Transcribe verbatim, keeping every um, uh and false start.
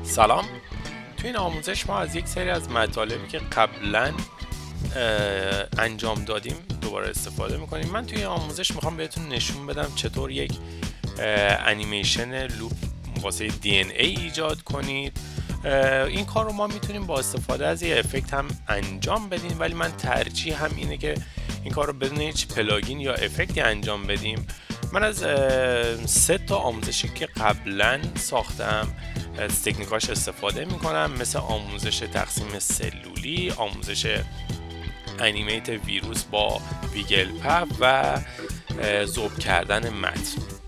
سلام. تو این آموزش ما از یک سری از مطالبی که قبلا انجام دادیم دوباره استفاده میکنیم. من توی این آموزش میخوام بهتون نشون بدم چطور یک انیمیشن لوپ واسه دی ان ای ایجاد کنید. این کار رو ما میتونیم با استفاده از یه افکت هم انجام بدیم، ولی من ترجیح هم اینه که این کار رو بدون هیچ پلاگین یا افکتی انجام بدیم. من از سه تا آموزشی که قبلا ساختم از تکنیکاش استفاده میکنم، مثل آموزش تقسیم سلولی، آموزش انیمیت ویروس با ویگل پپ و ذوب کردن متن.